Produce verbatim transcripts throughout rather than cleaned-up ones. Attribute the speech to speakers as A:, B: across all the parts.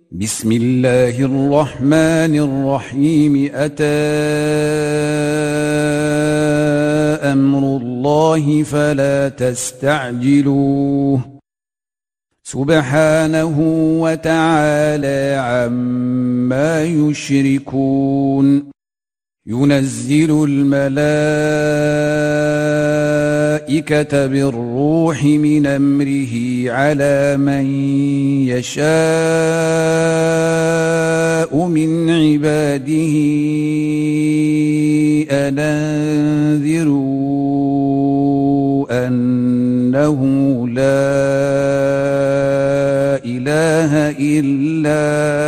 A: بسم الله الرحمن الرحيم. أتى أمر الله فلا تستعجلوه سبحانه وتعالى عما يشركون. ينزل الملائكة بالروح من أمره على من يشاء من عباده أن أنذروا أنه لا إله إلا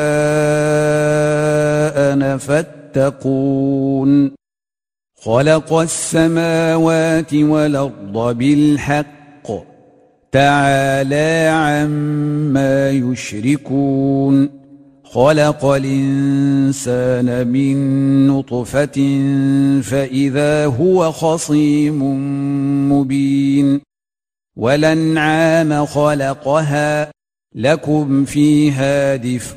A: أنا فاتقون. خلق السماوات والأرض بالحق تعالى عما يشركون. خلق الإنسان من نطفة فإذا هو خصيم مبين. والأنعام خلقها لكم فيها دفء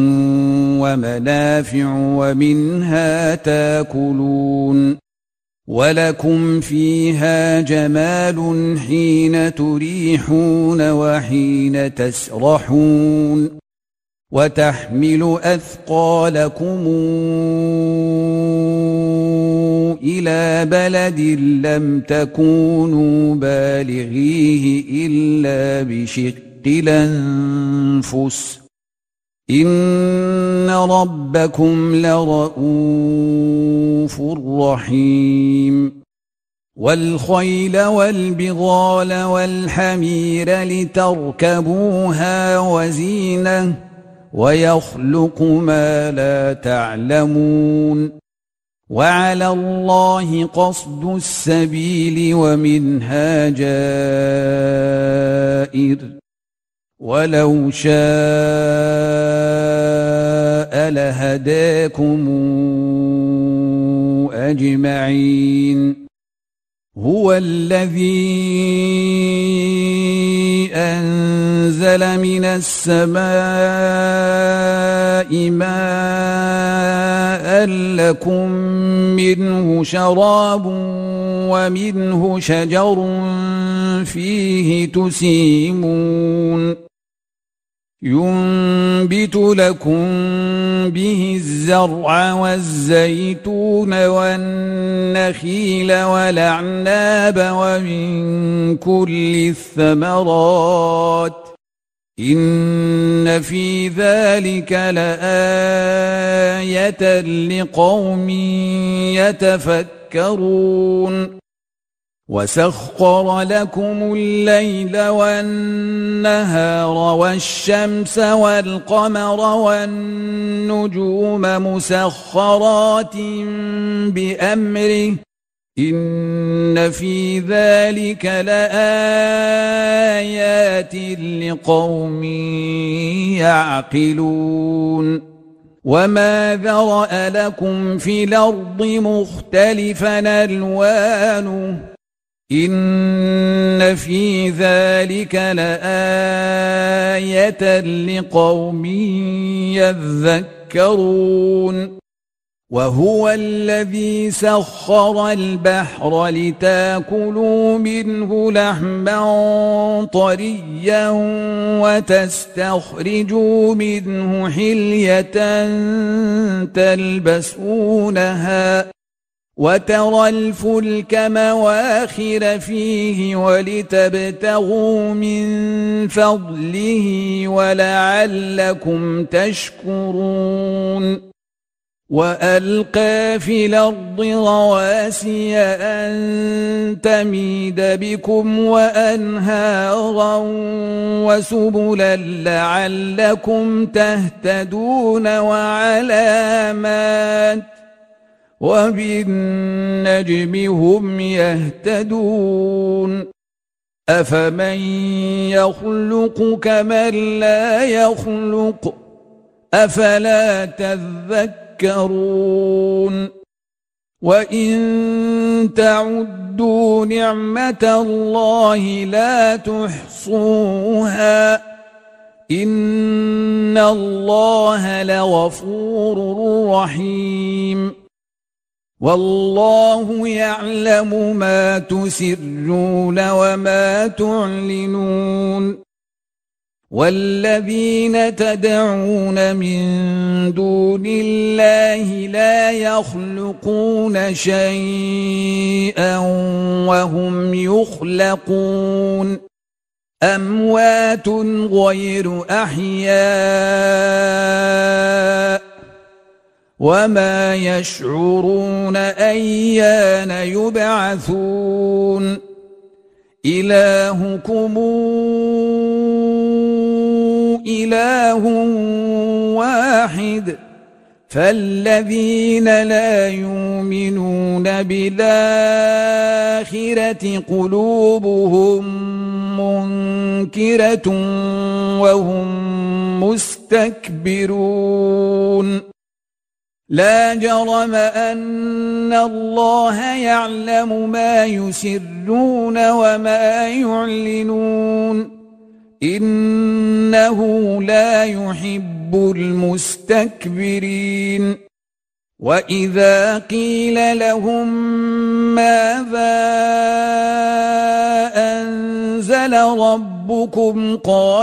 A: ومنافع ومنها تاكلون. ولكم فيها جمال حين تريحون وحين تسرحون. وتحمل أثقالكم إلى بلد لم تكونوا بالغيه إلا بشق الأنفس إن ربكم لرؤوف رحيم. والخيل والبغال والحمير لتركبوها وزينة ويخلق ما لا تعلمون. وعلى الله قصد السبيل ومنها جائر ولو شاء لهداكم أجمعين. هو الذي أنزل من السماء ماء لكم منه شراب ومنه شجر فيه تسيمون. ينبت لكم به الزرع والزيتون والنخيل والأعناب ومن كل الثمرات إن في ذلك لآية لقوم يتفكرون. وسخر لكم الليل والنهار والشمس والقمر والنجوم مسخرات بأمره إن في ذلك لآيات لقوم يعقلون. وما ذرأ لكم في الأرض مختلفا ألوانه إن في ذلك لآية لقوم يذكرون. وهو الذي سخر البحر لتاكلوا منه لحما طريا وتستخرجوا منه حلية تلبسونها وترى الفلك مواخر فيه ولتبتغوا من فضله ولعلكم تشكرون. وألقى في الأرض رواسي أن تميد بكم وأنهارا وسبلا لعلكم تهتدون وعلامات وبالنجم هم يهتدون. أفمن يخلق كمن لا يخلق أفلا تذكرون. وإن تعدوا نعمة الله لا تحصوها إن الله لغفور رحيم والله يعلم ما تسرون وما تعلنون والذين تدعون من دون الله لا يخلقون شيئا وهم يخلقون أموات غير أحياء وما يشعرون أيان يبعثون إلهكم إله واحد فالذين لا يؤمنون بالآخرة قلوبهم منكرة وهم مستكبرون لا جرم أن الله يعلم ما يسرون وما يعلنون إنه لا يحب المستكبرين وإذا قيل لهم ماذا أنزل ربكم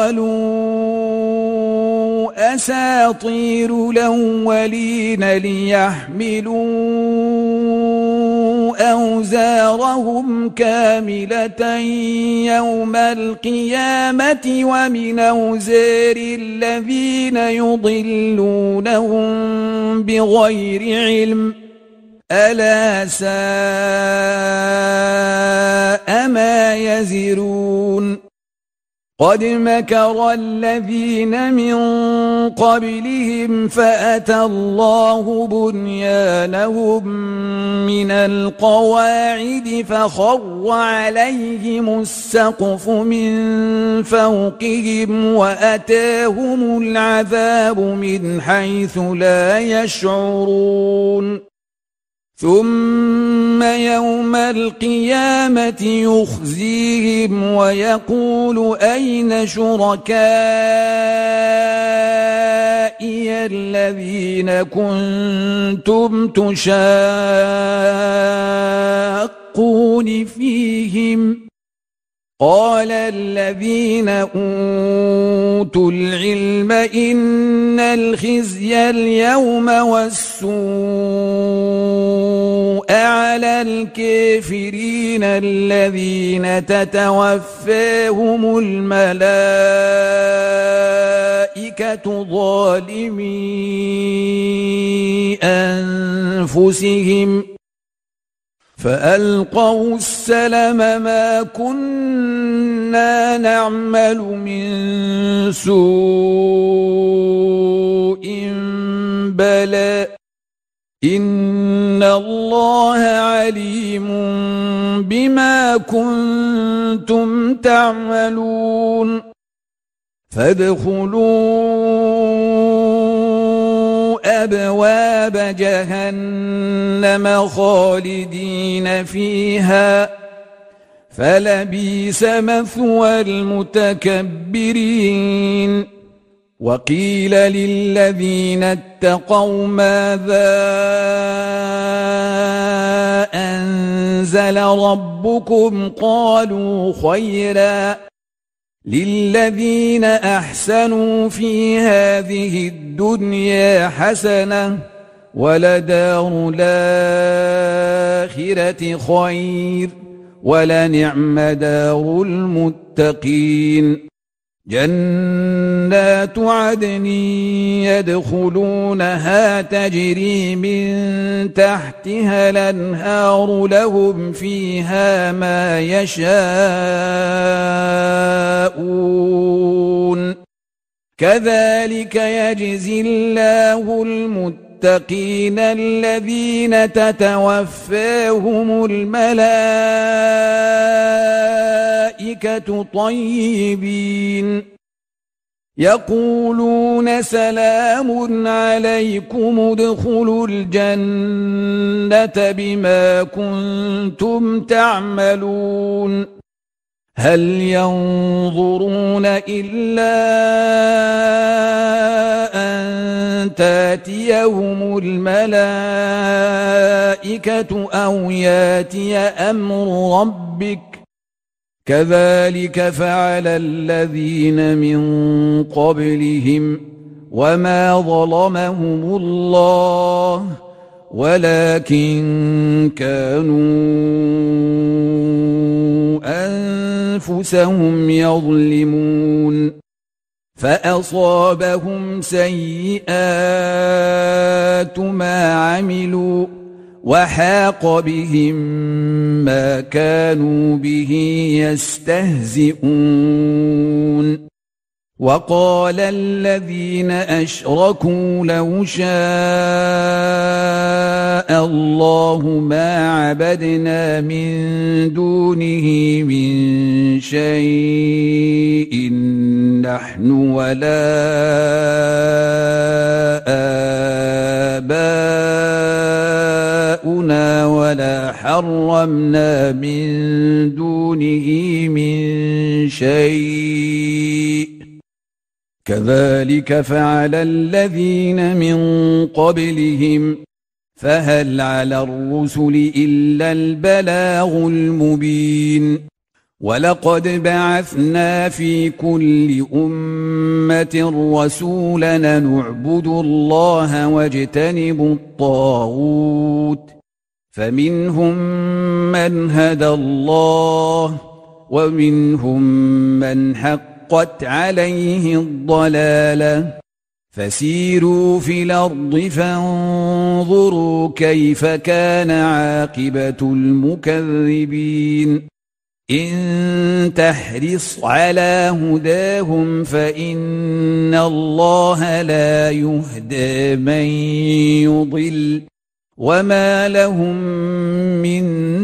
A: قالوا أساطير الأولين ليحملوا أوزارهم كاملة يوم القيامة ومن أوزار الذين يضلونهم بغير علم ألا ساء ما يزرون قد مكر الذين من قبلهم فأتى الله بنيانهم من القواعد فخر عليهم السقف من فوقهم وأتاهم العذاب من حيث لا يشعرون ثم يوم القيامة يخزيهم ويقول أين شركائي الذين كنتم تشاقون فيهم قال الذين أوتوا العلم إن الخزي اليوم والسوء على الكافرين الذين تتوفاهم الملائكة ظالمي أنفسهم فألقوا السلم ما كنا نعمل من سوء بلى إن الله عليم بما كنتم تعملون فادخلوا أبواب جهنم خالدين فيها فلبئس مثوى المتكبرين وقيل للذين اتقوا ماذا أنزل ربكم قالوا خيرا للذين أحسنوا في هذه الدنيا حسنة ولدار الآخرة خير ولنعم دار المتقين جنات عدن يدخلونها تجري من تحتها الأنهار لهم فيها ما يشاءون كذلك يجزي الله المتقين الذين تتوفاهم الملائكة طيبين يقولون سلام عليكم ادخلوا الجنة بما كنتم تعملون هل ينظرون إلا أن تأتيهم الملائكة أو يأتي أمر ربك كذلك فعل الذين من قبلهم وما ظلمهم الله ولكن كانوا أنفسهم يظلمون فأصابهم سيئات ما عملوا وحاق بهم ما كانوا به يستهزئون وقال الذين أشركوا لو شاء الله ما عبدنا من دونه من شيء نحن ولا آباؤنا ولا حرمنا من دونه من شيء كذلك فعل الذين من قبلهم فهل على الرسل إلا البلاغ المبين ولقد بعثنا في كل أمة رسولا نعبد الله واجتنب الطاغوت فمنهم من هدى الله ومنهم من حق حقت عليه الضلالة فسيروا في الأرض فانظروا كيف كان عاقبة المكذبين إن تحرص على هداهم فإن الله لا يهدى من يضل وما لهم من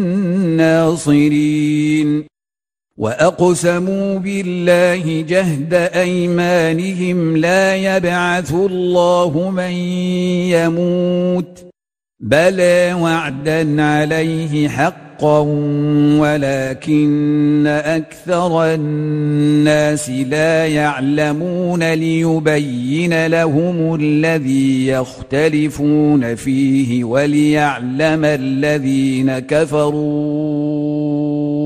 A: ناصرين وأقسموا بالله جهد أيمانهم لا يبعث الله من يموت بلى وعدا عليه حقا ولكن أكثر الناس لا يعلمون ليبين لهم الذي يختلفون فيه وليعلم الذين كفروا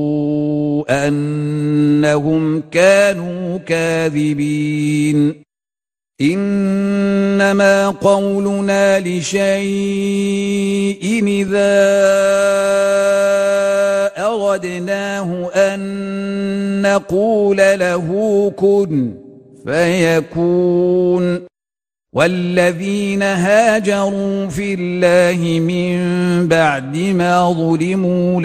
A: أنهم كانوا كاذبين إنما قولنا لشيء إذا أردناه أن نقول له كن فيكون والذين هاجروا في الله من بعد ما ظلموا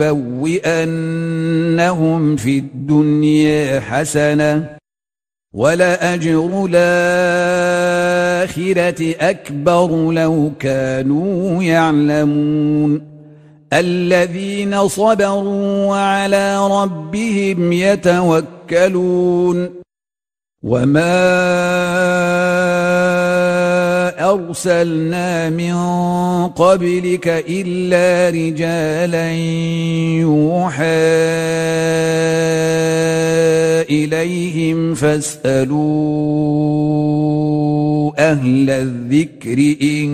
A: لنبوئنهم في الدنيا حسنة ولأجر الآخرة أكبر لو كانوا يعلمون الذين صبروا وعلى ربهم يتوكلون وما أرسلنا من قبلك إلا رجالا يوحى إليهم فاسألوا أهل الذكر إن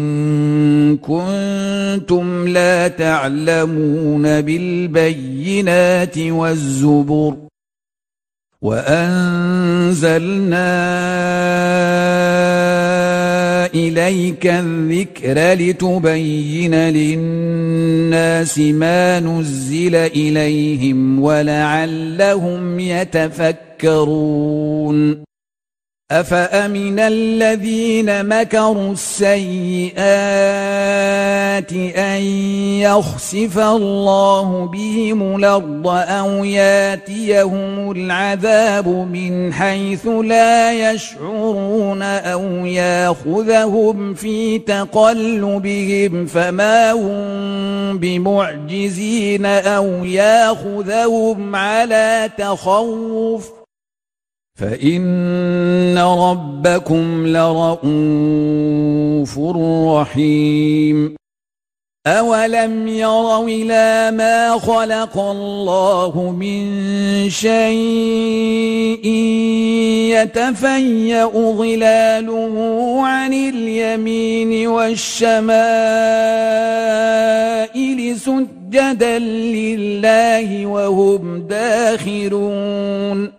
A: كنتم لا تعلمون بالبينات والزبر وأنزلنا إليك الذكر لتبين للناس ما نزل إليهم ولعلهم يتفكرون أفأمن الذين مكروا السيئات أن يخسف الله بهم الأرض أو ياتيهم العذاب من حيث لا يشعرون أو ياخذهم في تقلبهم فما هم بمعجزين أو ياخذهم على تخوف فإن ربكم لرؤوف رحيم أولم يروا إلى ما خلق الله من شيء يتفيأ ظلاله عن اليمين والشمائل سجدا لله وهم داخرون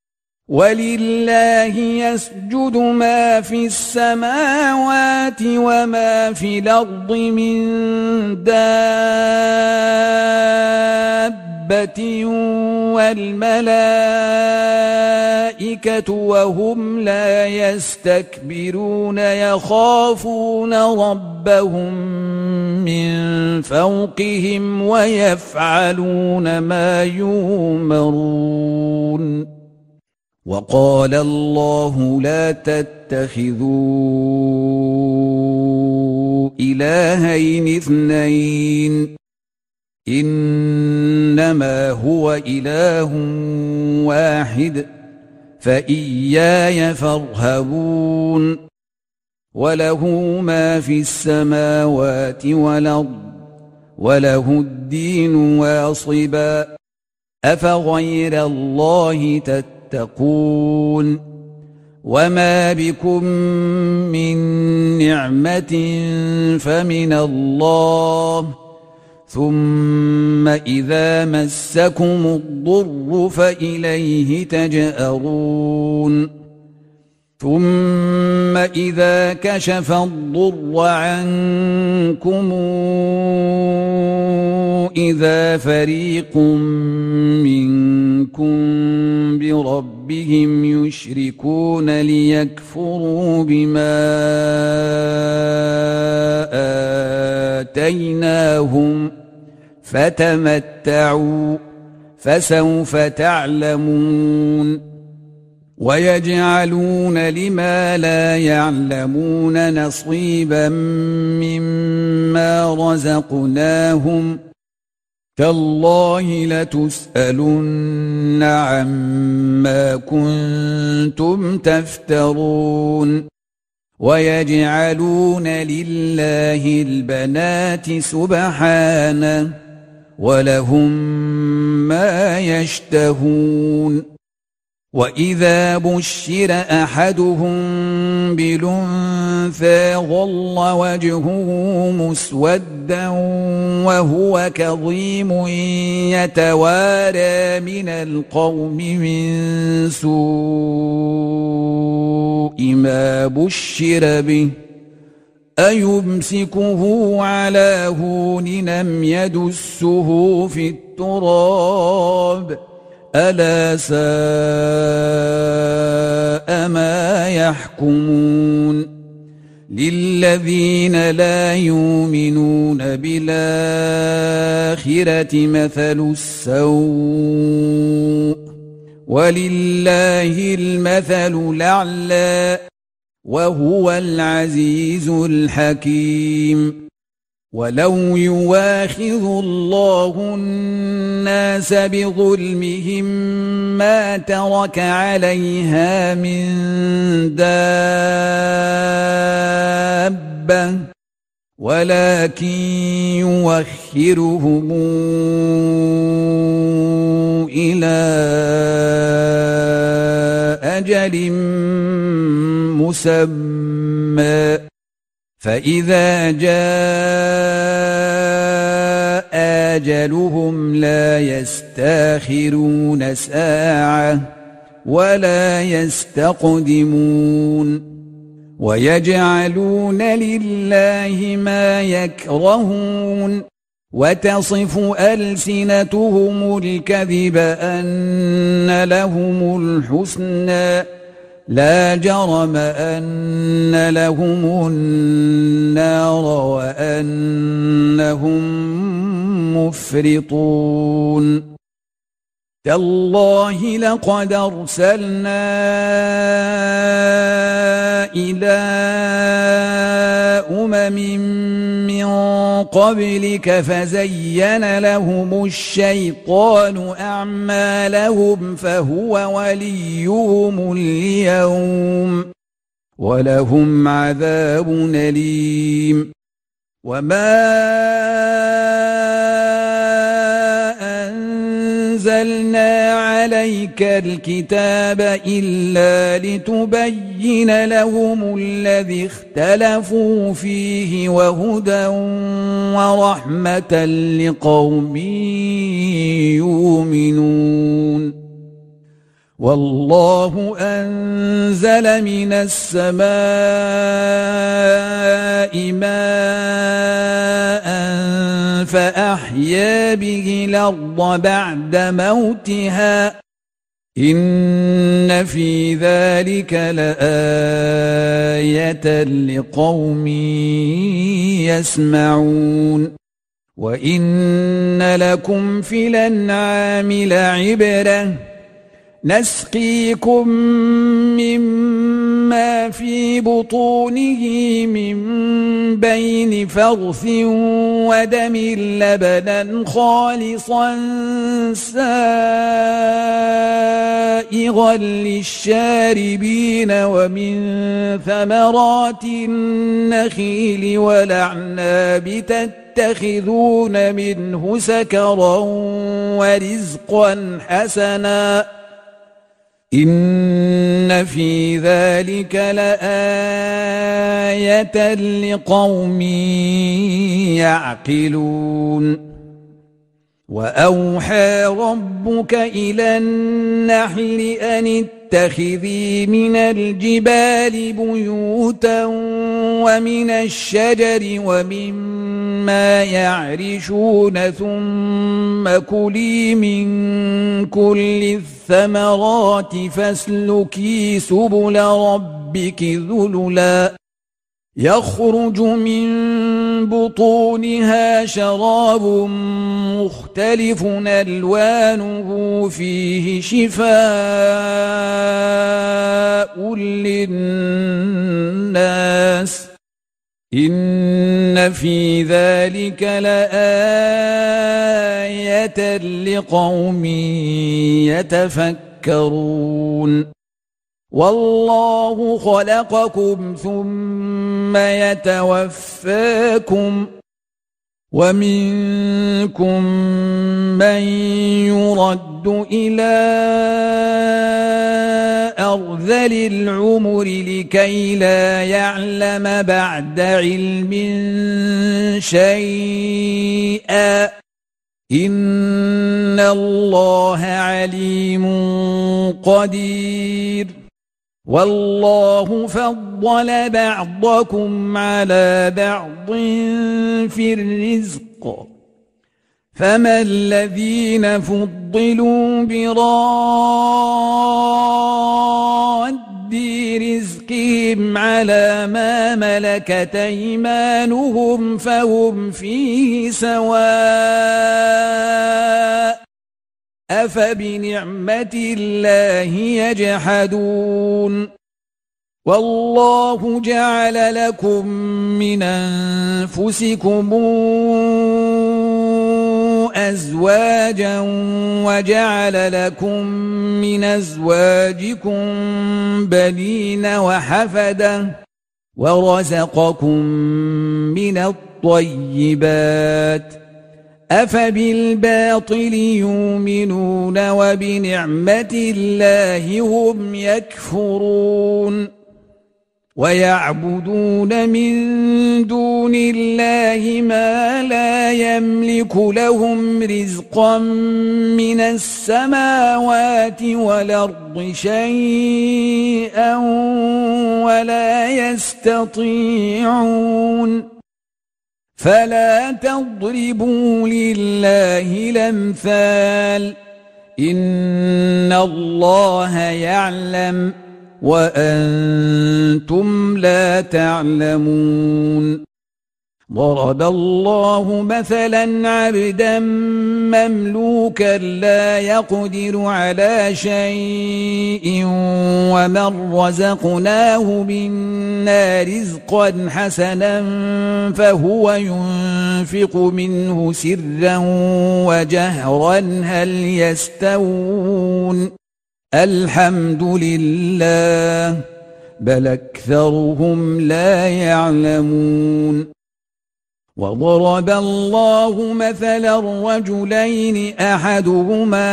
A: ولله يسجد ما في السماوات وما في الأرض من دابة والملائكة وهم لا يستكبرون يخافون ربهم من فوقهم ويفعلون ما يؤمرون وقال الله لا تتخذوا إلهين اثنين إنما هو إله واحد فإياي فارهبون وله ما في السماوات والأرض وله الدين واصبا أفغير الله تتقون تقول وما بكم من نعمة فمن الله ثم إذا مسكم الضر فإليه تجأرون ثم إذا كشف الضر عنكم إذا فريق منكم بربهم يشركون ليكفروا بما آتيناهم فتمتعوا فسوف تعلمون ويجعلون لما لا يعلمون نصيبا مما رزقناهم تالله لتسألن عما كنتم تفترون ويجعلون لله البنات سبحانه ولهم ما يشتهون وإذا بشر أحدهم بالأنثى ظل وجهه مسودا وهو كظيم يتوارى من القوم من سوء ما بشر به أيمسكه على هون أم يدسه في التراب ألا ساء ما يحكمون للذين لا يؤمنون بالآخرة مثل السوء ولله المثل الأعلى وهو العزيز الحكيم ولو يواخذ الله الناس بظلمهم ما ترك عليها من دابة ولكن يوخرهم إلى أجل مسمى فإذا جاء أجلهم لا يستاخرون ساعة ولا يستقدمون ويجعلون لله ما يكرهون وتصف ألسنتهم الكذب أن لهم الحسنى لا جرم أن لهم النار وأنهم مفرطون تالله لقد أرسلنا إلى أمم من قبلك فزين لهم الشيطان أعمالهم فهو وليهم اليوم ولهم عذاب أليم وما أنزلنا عليك الكتاب إلا لتبين لهم الذي اختلفوا فيه وهدى ورحمة لقوم يؤمنون والله أنزل من السماء ماء فأحيا به الأرض بعد موتها إن في ذلك لآية لقوم يسمعون وإن لكم في الأنعام لعبرة نسقيكم مما في بطونه من بين فرث ودم لبنا خالصا سائغا للشاربين ومن ثمرات النخيل والأعناب تتخذون منه سكرا ورزقا حسنا إن في ذلك لآية لقوم يعقلون وأوحى ربك إلى النحل أن اتخذي من الجبال بيوتا ومن الشجر ومما يعرشون ثم كلي من كل الثمرات فاسلكي سبل ربك ذللا يخرج من بطونها شراب مختلف ألوانه فيه شفاء للناس إن في ذلك لآية لقوم يتفكرون والله خلقكم ثم يتوفاكم ومنكم من يرد إلى أرذل العمر لكي لا يعلم بعد علم شيئا إن الله عليم قدير والله فضل بعضكم على بعض في الرزق فما الذين فضلوا براد رزقهم على ما ملكت أيمانهم فهم فيه سواء أفبنعمة الله يجحدون والله جعل لكم من أنفسكم أزواجا وجعل لكم من أزواجكم بنين وحفدة ورزقكم من الطيبات أفبالباطل يؤمنون وبنعمة الله هم يكفرون ويعبدون من دون الله ما لا يملك لهم رزقا من السماوات والأرض شيئا ولا يستطيعون فلا تضربوا لله الأمثال إن الله يعلم وأنتم لا تعلمون ضرب الله مثلا عبدا مملوكا لا يقدر على شيء ومن رزقناه منا رزقا حسنا فهو ينفق منه سرا وجهرا هل يستوون الحمد لله بل أكثرهم لا يعلمون وضرب الله مثلا رجلين أحدهما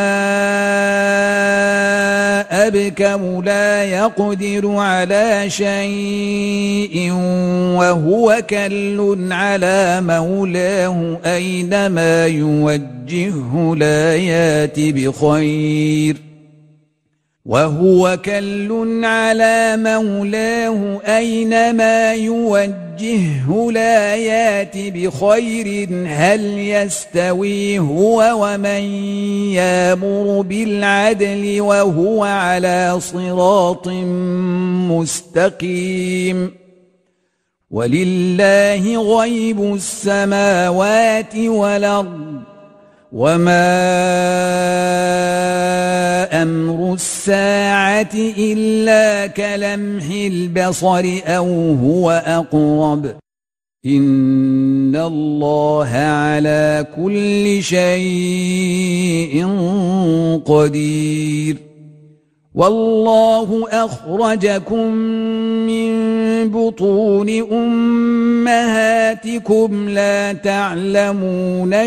A: أبكم لا يقدر على شيء وهو كل على مولاه أينما يوجهه لا يات بخير وهو كل على مولاه أينما يوجهه لا يات بخير هل يستوي هو ومن يأمر بالعدل وهو على صراط مستقيم ولله غيب السماوات والأرض وما أمر الساعة إلا كلمح البصر أو هو أقرب إن الله على كل شيء قدير والله أخرجكم من بطون أمهاتكم لا تعلمون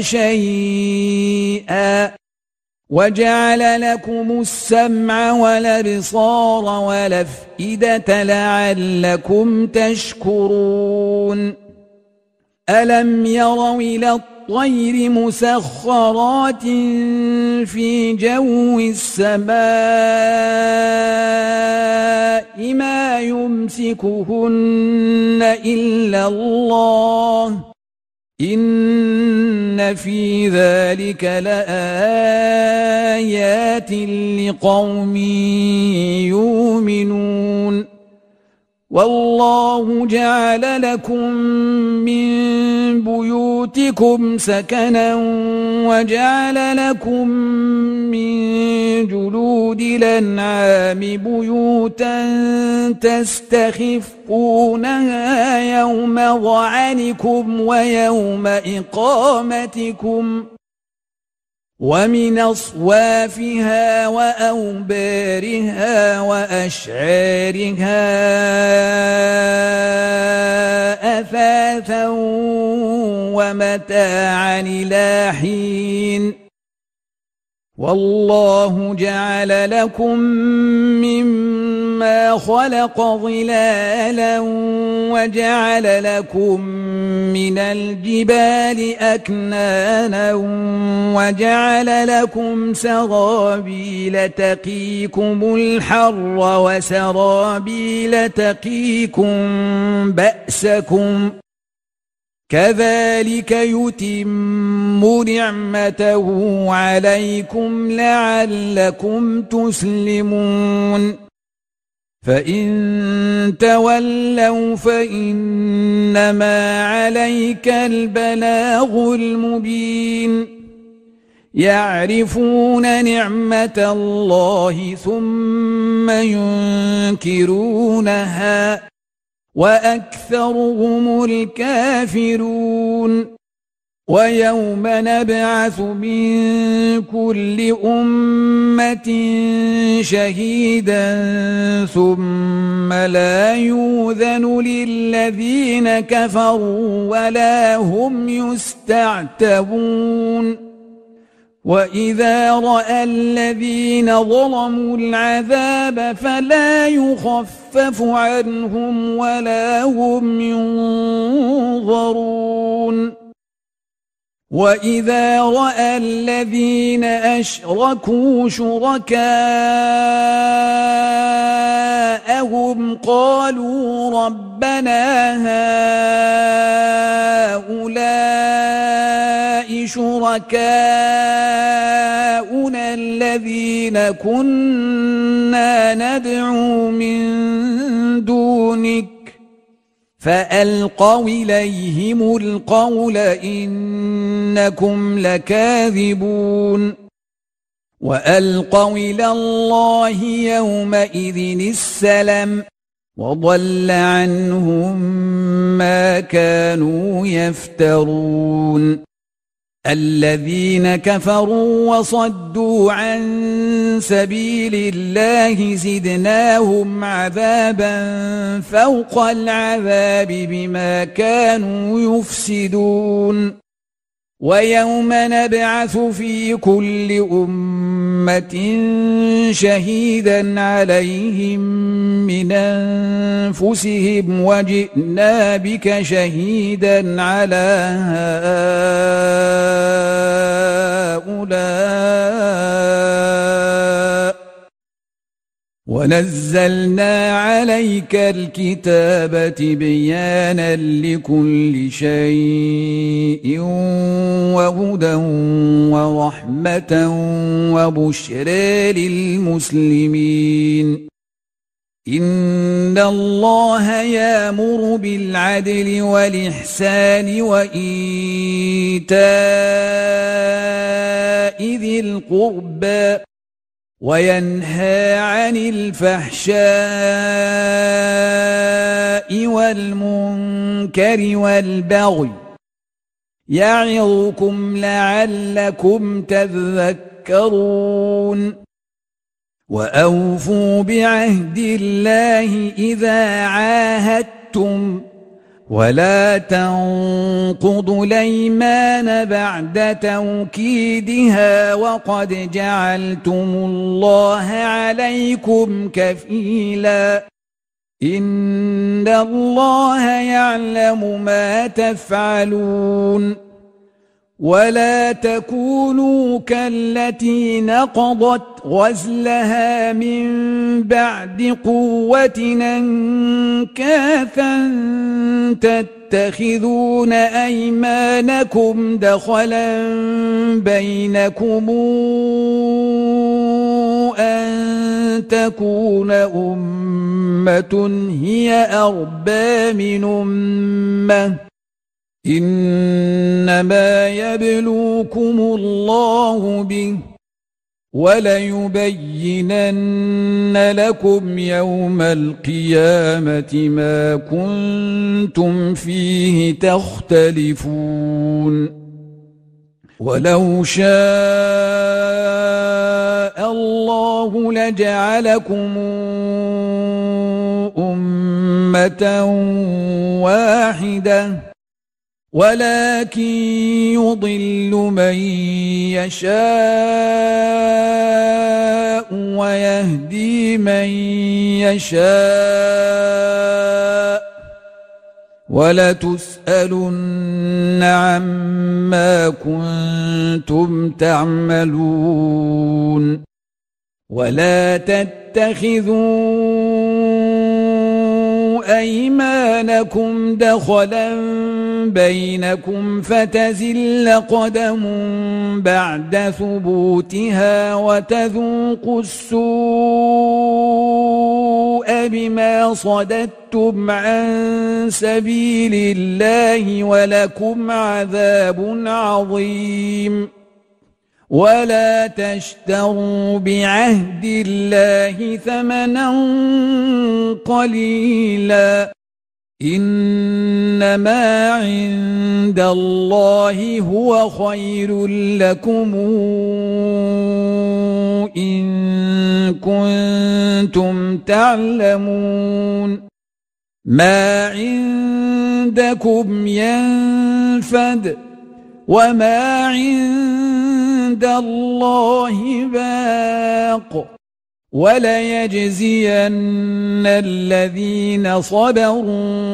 A: شيئا وجعل لكم السمع والأبصار والأفئدة لعلكم تشكرون ألم يروا إلى الطير مسخرات في جو السماء ما يمسكهن إلا الله إن في ذلك لآيات لقوم يؤمنون والله جعل لكم من بيوتكم سكنا وجعل لكم من جلود الأنعام بيوتا تستخفونها يوم ظعنكم ويوم إقامتكم ومن أصوافها وأوبارها وأشعارها أثاثا ومتاعا إلى حين والله جعل لكم مما خلق ظلالا وجعل لكم من الجبال أكنانا وجعل لكم سرابيل تقيكم الحر وسرابيل تقيكم بأسكم كذلك يتم نعمته عليكم لعلكم تسلمون فإن تولوا فإنما عليك البلاغ المبين يعرفون نعمة الله ثم ينكرونها وأكثرهم الكافرون ويوم نبعث من كل أمة شهيدا ثم لا يؤذن للذين كفروا ولا هم يستعتبون وإذا رأى الذين ظلموا العذاب فلا يخفف عنهم ولا هم ينظرون وإذا رأى الذين أشركوا شركاءهم قالوا ربنا هؤلاء شركاؤنا الذين كنا ندعو من دونك فألقوا إليهم القول إنكم لكاذبون وألقوا إلى الله يومئذ السلم وضل عنهم ما كانوا يفترون الذين كفروا وصدوا عن سبيل الله زدناهم عذابا فوق العذاب بما كانوا يفسدون ويوم نبعث في كل أمة شهيدا عليهم من أنفسهم وجئنا بك شهيدا على هؤلاء ونزلنا عليك الكتاب تبيانا لكل شيء وهدى ورحمة وبشرى للمسلمين إن الله يأمر بالعدل والإحسان وإيتاء ذي القربى وينهى عن الفحشاء والمنكر والبغي يعظكم لعلكم تذكرون وأوفوا بعهد الله إذا عاهدتم ولا تنقضوا الأيمان بعد توكيدها وقد جعلتم الله عليكم كفيلا إن الله يعلم ما تفعلون ولا تكونوا كالتي نقضت غزلها من بعد قوة أنكاثا تتخذون أيمانكم دخلا بينكم أن تكون أمة هي أربى من أمة إنما يبلوكم الله به وليبينن لكم يوم القيامة ما كنتم فيه تختلفون ولو شاء الله لجعلكم أمة واحدة ولكن يضل من يشاء ويهدي من يشاء ولتسألن عما كنتم تعملون ولا تتخذوا أيمانكم دخلا بينكم فتزل قدم بعد ثبوتها وتذوقوا السوء بما صددتم عن سبيل الله ولكم عذاب عظيم ولا تشتروا بعهد الله ثمنا قليلا إنما عند الله هو خير لكم إن كنتم تعلمون ما عندكم ينفد وما عند الله باق وليجزين الذين صبروا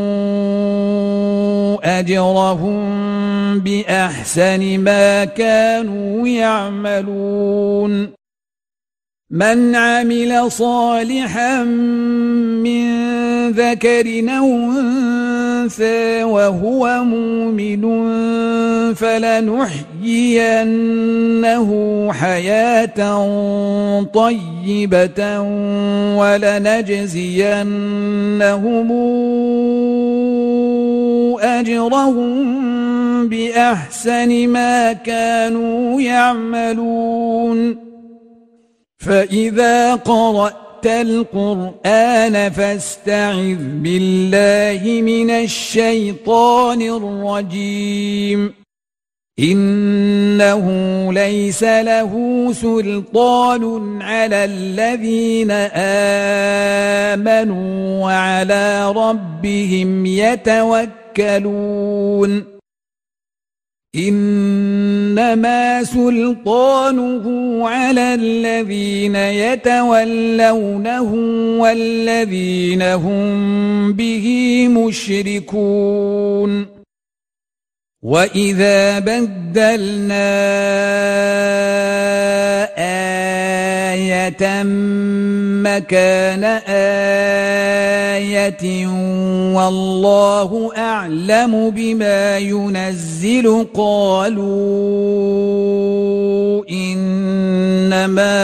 A: أجرهم بأحسن ما كانوا يعملون من عمل صالحا من ذكر أو أنثى وهو مؤمن فلنحيينه حياة طيبة ولنجزينهم أجرهم بأحسن ما كانوا يعملون فإذا قرأت القرآن فاستعذ بالله من الشيطان الرجيم إنه ليس له سلطان على الذين آمنوا وعلى ربهم يتوكلون إنما سلطانه على الذين يتولونه والذين هم به مشركون وإذا بدلنا آية مكان آية والله أعلم بما ينزل قالوا إنما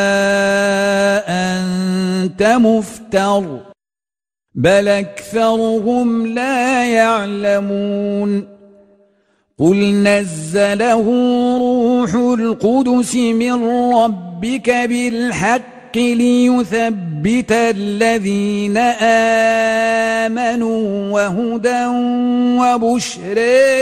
A: أنت مفتر بل أكثرهم لا يعلمون قل نزله روح القدس من ربك بالحق ليثبت الذين آمنوا وهدى وبشرى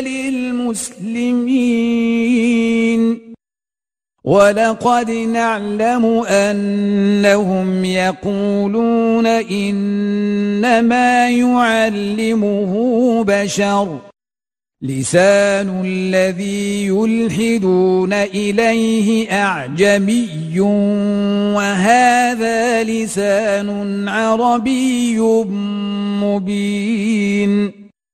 A: للمسلمين ولقد نعلم أنهم يقولون إنما يعلمه بشر لسان الذي يلحدون إليه أعجمي وهذا لسان عربي مبين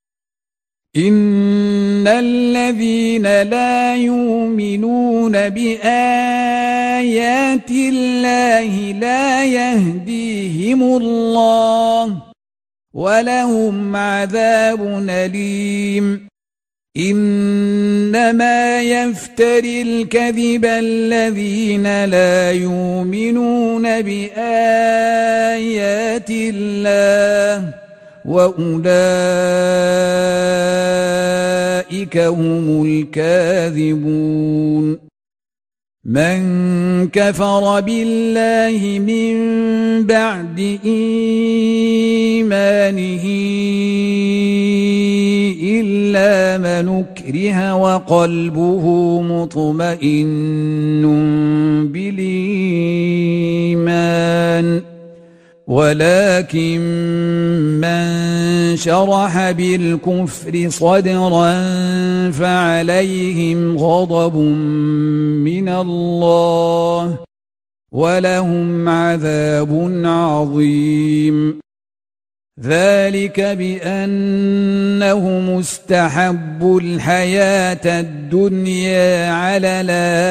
A: إن الذين لا يؤمنون بآيات الله لا يهديهم الله ولهم عذاب أليم إنما يفتري الكذب الذين لا يؤمنون بآيات الله وأولئك هم الكاذبون من كفر بالله من بعد إيمانه إلا من أكره وقلبه مطمئن بالإيمان ولكن من شرح بالكفر صدرا فعليهم غضب من الله ولهم عذاب عظيم ذلك بأنهم استحبوا الحياة الدنيا على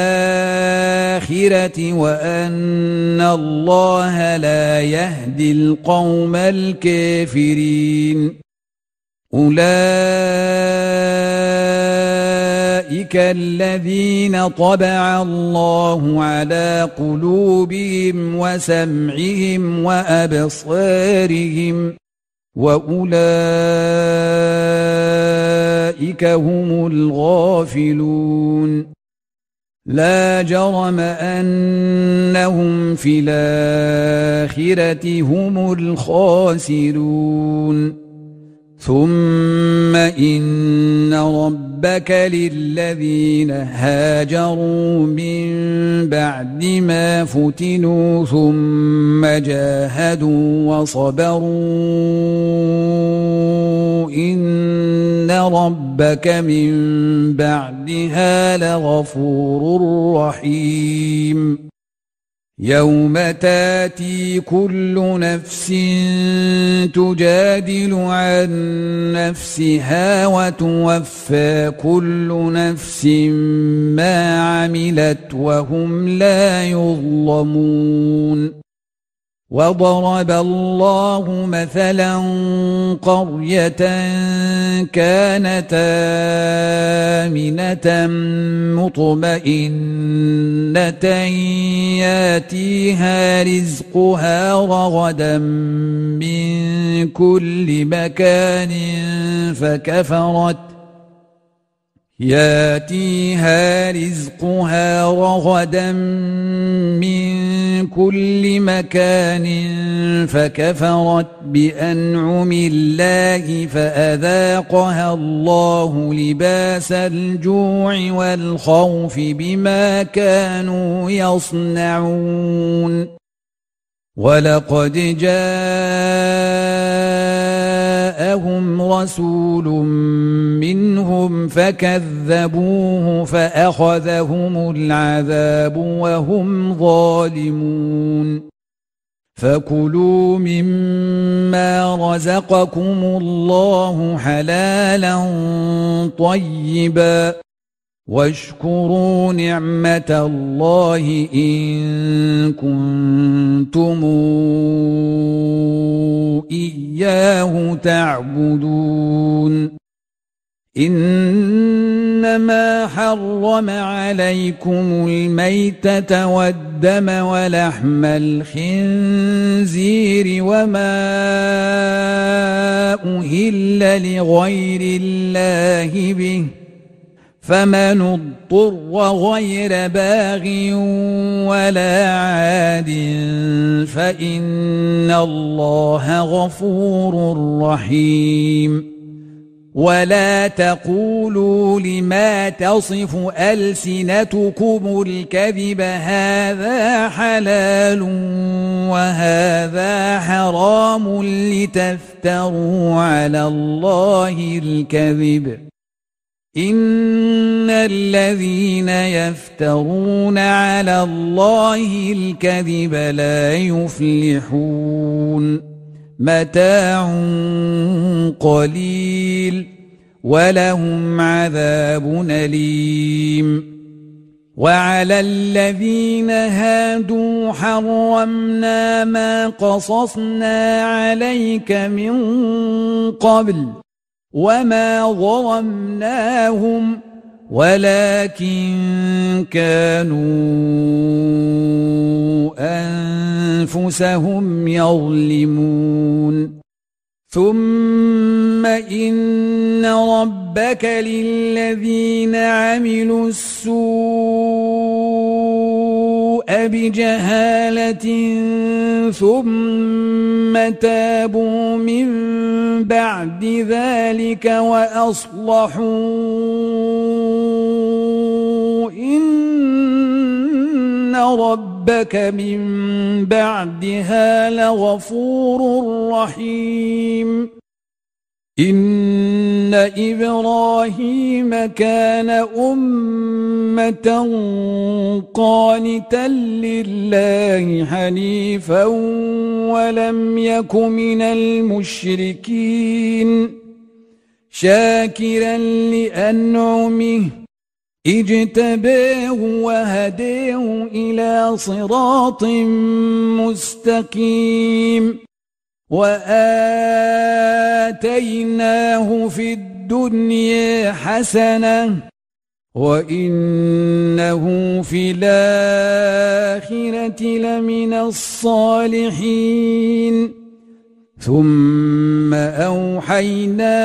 A: الآخرة وأن الله لا يهدي القوم الكافرين أولئك الذين طبع الله على قلوبهم وسمعهم وأبصارهم وأولئك هم الغافلون لا جرم أنهم في الآخرة هم الخاسرون ثم إن ربك للذين هاجروا من بعد ما فتنوا ثم جاهدوا وصبروا إن ربك من بعدها لغفور رحيم يوم تاتي كل نفس تجادل عن نفسها وتوفى كل نفس ما عملت وهم لا يظلمون وضرب الله مثلا قرية كانت آمنة مطمئنة ياتيها رزقها رغدا من كل مكان فكفرت ياتيها رزقها رغدا من كل مكان فكفرت بأنعم الله فأذاقها الله لباس الجوع والخوف بما كانوا يصنعون ولقد جاءهم رسول منهم فكذبوه فأخذهم العذاب وهم ظالمون فكلوا مما رزقكم الله حلالا طيبا واشكروا نعمة الله إن كنتم إياه تعبدون إنما حرم عليكم الميتة والدم ولحم الخنزير وما أهل لغير الله به فمن اضطر غير باغ ولا عاد فإن الله غفور رحيم ولا تقولوا لما تصف ألسنتكم الكذب هذا حلال وهذا حرام لتفتروا على الله الكذب إن الذين يفترون على الله الكذب لا يفلحون متاع قليل ولهم عذاب أليم وعلى الذين هادوا حرمنا ما قصصنا عليك من قبل وما ظلمناهم ولكن كانوا أنفسهم يظلمون ثم إن ربك للذين عملوا السوء بجهالة ثم تابوا من بعد ذلك وأصلحوا إن ربك من بعدها لغفور رحيم إن إبراهيم كان أمة قانتا لله حنيفا ولم يك من المشركين شاكرا لأنعمه اجتباه وهداه إلى صراط مستقيم وآتيناه في الدنيا حسنة وإنه في الآخرة لمن الصالحين ثم أوحينا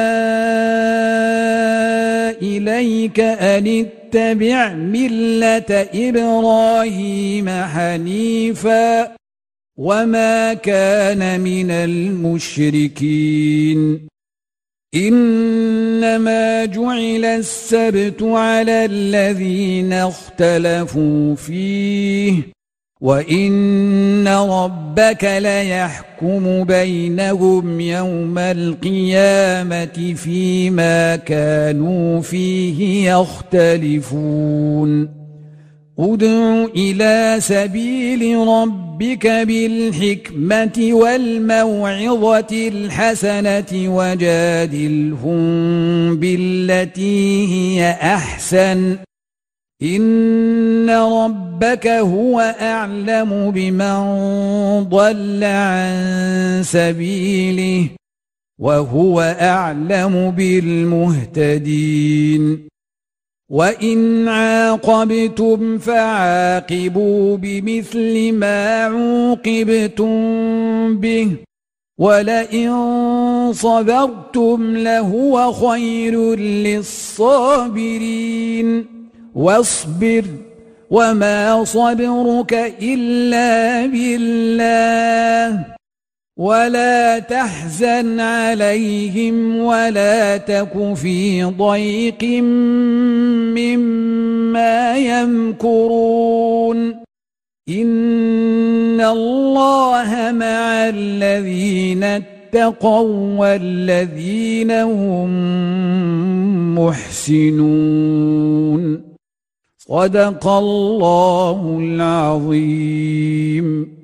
A: إليك أن اتبع ملة إبراهيم حنيفا وما كان من المشركين إنما جعل السبت على الذين اختلفوا فيه وإن ربك ليحكم بينهم يوم القيامة فيما كانوا فيه يختلفون ادع إلى سبيل ربك بالحكمة والموعظة الحسنة وجادلهم بالتي هي أحسن إن ربك هو أعلم بمن ضل عن سبيله وهو أعلم بالمهتدين وإن عاقبتم فعاقبوا بمثل ما عوقبتم به ولئن صبرتم لهو خير للصابرين واصبر وما صبرك إلا بالله ولا تحزن عليهم ولا تك في ضيق مما يمكرون إن الله مع الذين اتقوا والذين هم محسنون صدق الله العظيم.